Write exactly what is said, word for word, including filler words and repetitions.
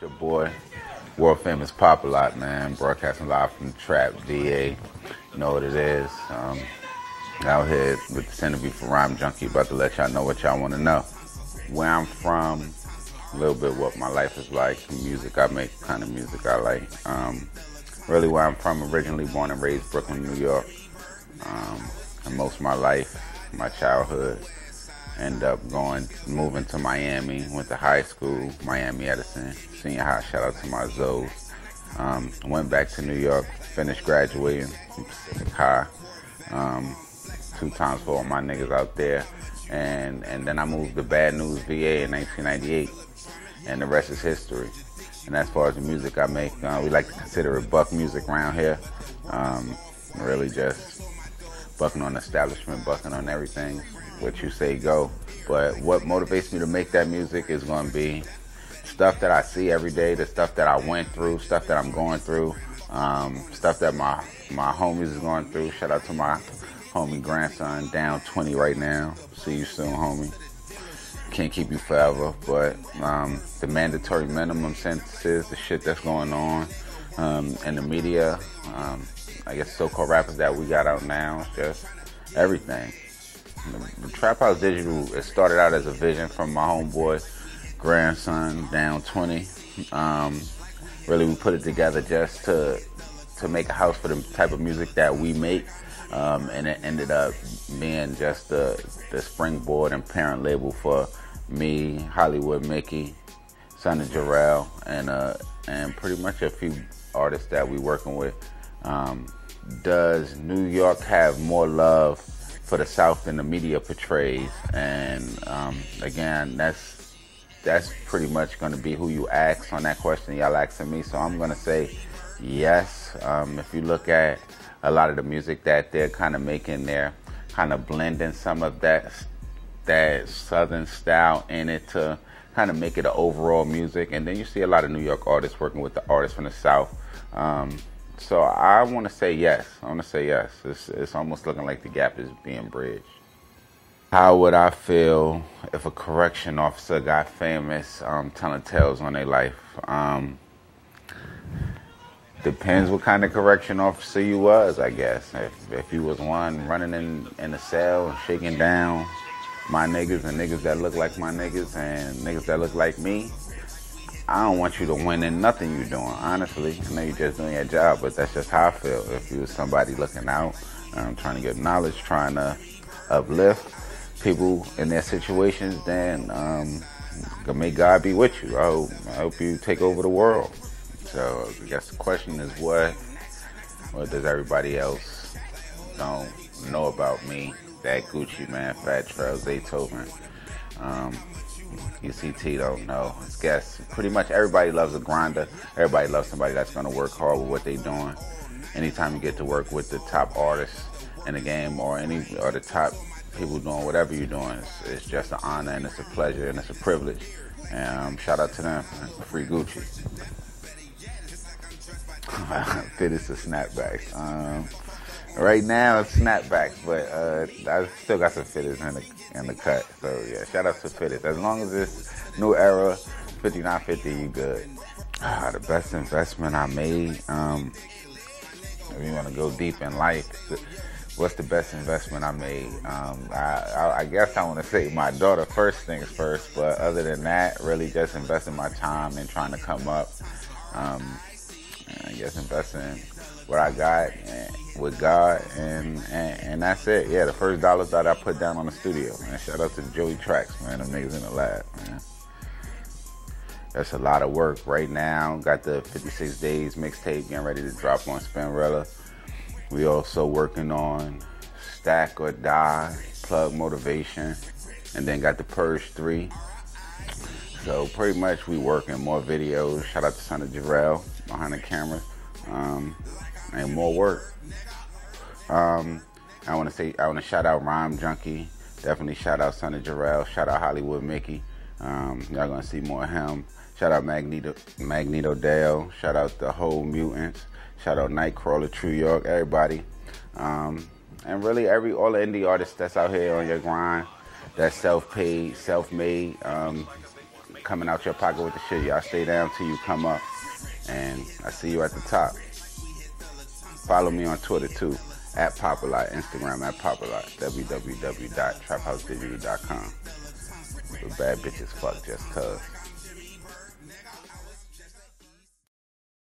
your boy, world famous Pop-A-Lot, man, broadcasting live from the Trap, V A. You know what it is. Um, out here with the centerview for Rhyme Junkie, about to let y'all know what y'all want to know. Where I'm from, a little bit what my life is like, the music I make, kind of music I like. Um, really where I'm from, originally born and raised Brooklyn, New York. Um, and most of my life, my childhood, ended up going, moving to Miami, went to high school, Miami Edison, senior high, shout out to my Zoes. Um, went back to New York, finished graduating from Pacific High, um, two times for all my niggas out there. And, and then I moved to Bad News, V A in nineteen ninety-eight, and the rest is history. And as far as the music I make, uh, we like to consider it buck music around here. Um, really just bucking on the establishment, bucking on everything, what you say go. But what motivates me to make that music is going to be stuff that I see every day, the stuff that I went through, stuff that I'm going through, um, stuff that my, my homies is going through. Shout out to my homie grandson, down twenty right now. See you soon, homie. Can't keep you forever, but um, the mandatory minimum sentences, the shit that's going on, um, and the media, um, I guess so-called rappers that we got out now, it's just everything. The, the Trap House Digital, it started out as a vision from my homeboy, grandson, down twenty. Um, really, we put it together just to to make a house for the type of music that we make. Um, and it ended up being just the, the springboard and parent label for me, Hollywood Mickey, Son of Jarrell, and uh, and pretty much a few artists that we working with. Um, does New York have more love for the South than the media portrays? And um, again, that's that's pretty much going to be who you ask on that question. Y'all asking me, so I'm going to say yes. Um, if you look at a lot of the music that they're kind of making, they're kind of blending some of that that Southern style in it to kind of make it an overall music. And then you see a lot of New York artists working with the artists from the South. Um, so I want to say yes. I want to say yes. It's, it's almost looking like the gap is being bridged. How would I feel if a correction officer got famous um, telling tales on their life? Um, Depends what kind of correction officer you was, I guess. If if you was one running in, in a cell and shaking down my niggas and niggas that look like my niggas and niggas that look like me, I don't want you to win in nothing you doing, honestly. I know you're just doing your job, but that's just how I feel. If you was somebody looking out, um, trying to get knowledge, trying to uplift people in their situations, then um, may God be with you. I hope, I hope you take over the world. So I guess the question is what, what does everybody else don't know about me? That Gucci, man, Fat Trail, Zaytoven. Um, U C T don't know. I guess pretty much everybody loves a grinder. Everybody loves somebody that's going to work hard with what they're doing. Anytime you get to work with the top artists in the game or any or the top people doing whatever you're doing, it's, it's just an honor and it's a pleasure and it's a privilege. And um, shout out to them, man. Free Gucci. Fittest of snapbacks. Um, right now it's snapbacks, but uh, I still got some fittest in the in the cut. So yeah, shout out to fittest. As long as it's new era, fifty-nine fifty, you good. Ah, the best investment I made. Um, if you want to go deep in life, what's the best investment I made? Um, I, I, I guess I want to say my daughter first things first, but other than that, really just investing my time and trying to come up. Um, I guess investing what I got with God, and, and and that's it. Yeah, the first dollars that I put down on the studio, man. Shout out to Joey Tracks, man. Them niggas in the lab, man. That's a lot of work right now. Got the fifty-six days mixtape getting ready to drop on Spinrilla. We also working on Stack or Die, Plug Motivation, and then got the Purge three. So pretty much we working more videos. Shout out to Son of Jarrell behind the camera, um, and more work. Um, I want to say I want to shout out Rhyme Junkie. Definitely shout out Son of Jarrell. Shout out Hollywood Mickey. Um, y'all gonna see more of him. Shout out Magneto Magneto Dale. Shout out the whole Mutants. Shout out Nightcrawler, True York, everybody. Um, and really every all the indie artists that's out here on your grind, that's self-paid, self-made. Um, coming out your pocket with the shit. Y'all stay down till you come up. And I see you at the top. Follow me on Twitter too, at Popalot, Instagram at Popalot, w w w dot trap house digital dot com. The bad bitches fuck just cuz.